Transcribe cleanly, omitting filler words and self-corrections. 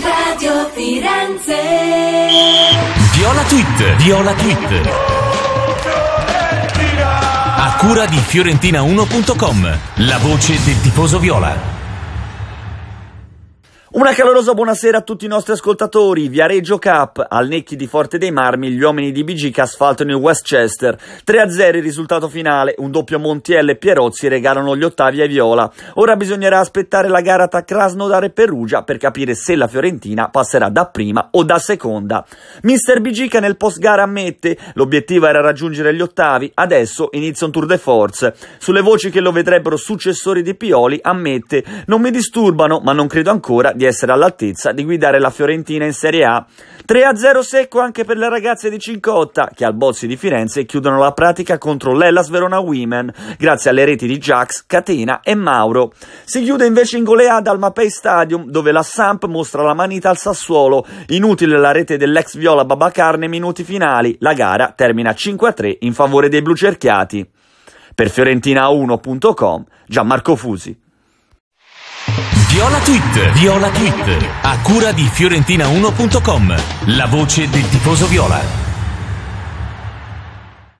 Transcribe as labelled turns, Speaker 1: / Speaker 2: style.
Speaker 1: Radio Firenze.
Speaker 2: Viola Tweet. A cura di Fiorentina1.com, la voce del tifoso viola.
Speaker 3: Una calorosa buonasera a tutti i nostri ascoltatori. Viareggio Cup, al Necchi di Forte dei Marmi, gli uomini di BG che asfaltano il Westchester. 3-0 il risultato finale, un doppio Montiel e Pierozzi regalano gli ottavi ai viola. Ora bisognerà aspettare la gara tra Krasnodar e Perugia per capire se la Fiorentina passerà da prima o da seconda. Mister BG che nel post gara ammette l'obiettivo era raggiungere gli ottavi, adesso inizia un tour de force. Sulle voci che lo vedrebbero successori di Pioli ammette: non mi disturbano, ma non credo ancora di essere all'altezza di guidare la Fiorentina in Serie A. 3-0 secco anche per le ragazze di Cincotta, che al Bozzi di Firenze chiudono la pratica contro l'Hellas Verona Women, grazie alle reti di Jax, Catena e Mauro. Si chiude invece in goleada al Mapei Stadium, dove la Samp mostra la manita al Sassuolo. Inutile la rete dell'ex viola Babacar nei minuti finali, la gara termina 5-3 in favore dei blucerchiati. Per Fiorentina1.com, Gianmarco Fusi.
Speaker 2: Viola Tweet, a cura di Fiorentina1.com, la voce del tifoso viola.